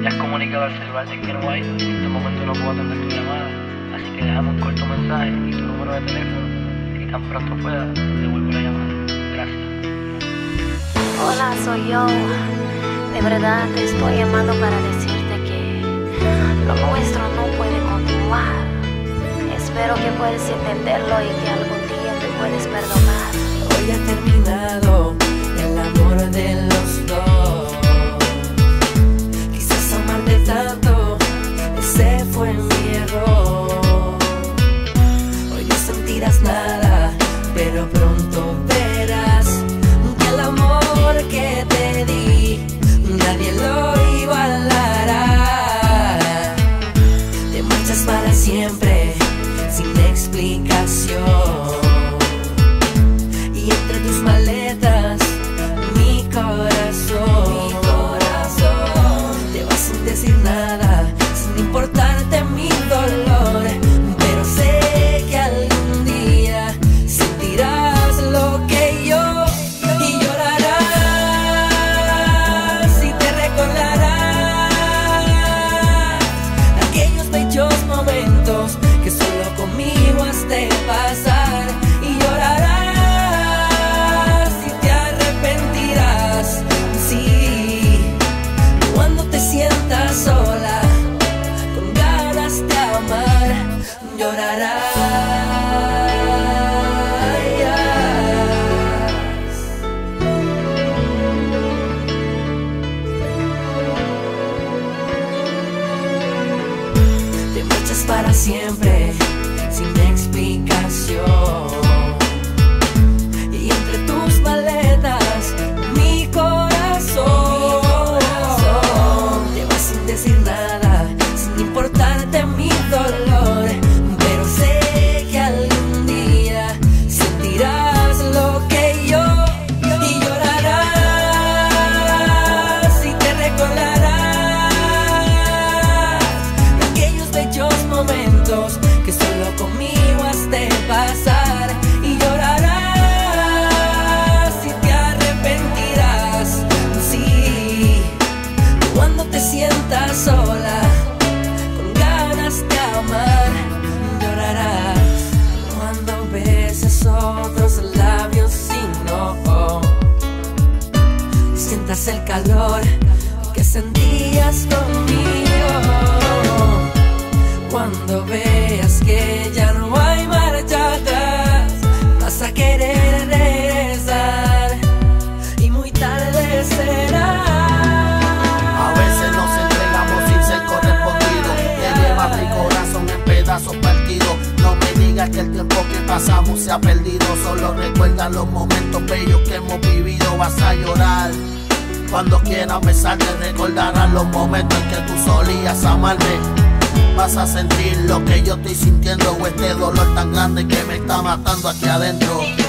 Ya has comunicado al celular de que no hay, en este momento no puedo atender tu llamada, así que déjame un corto mensaje y tu número de teléfono, y tan pronto pueda, te devuelvo la llamada. Gracias. Hola, soy yo. De verdad te estoy llamando para decirte que lo nuestro no puede continuar. Espero que puedas entenderlo y que algún día te puedes perdonar. Hoy ha terminado el amor de los dos. Quizás amarte tanto, ese fue mi error. Hoy no sentirás nada, pero pronto verás que el amor que te di nadie lo igualará. Te marchas para siempre sin explicación, y entre tus maletas mi corazón te vas sin decir nada, sin importarte mi dolor. Pero sé que algún día sentirás lo que yo, y llorarás y te recordarás aquellos bellos momentos que solo conmigo has de pasar. Y llorarás y te arrepentirás, sí, cuando te sientas sola con ganas de amar. Llorarás. Te marchas para siempre sin explicación, y entre tus maletas mi corazón te vas sin decir nada, sin importarte mi dolor. Pero sé que algún día sentirás lo que yo, y llorarás y te recordarás aquellos bellos momentos que solo conmigo has de pasar. Y llorarás y te arrepentirás, sí, cuando te sientas sola con ganas de amar. Llorarás cuando beses otros labios y no sientas el calor que sentías conmigo. Cuando veas que ya no hay marcha atrás, vas a querer regresar y muy tarde será. A veces nos entregamos sin ser correspondidos, te llevas mi corazón en pedazos partidos. No me digas que el tiempo que pasamos se ha perdido, solo recuerda los momentos bellos que hemos vivido. Vas a llorar cuando quieras besarte, recordarás los momentos en que tú solías amarme. Vas a sentir lo que yo estoy sintiendo, o este dolor tan grande que me está matando aquí adentro.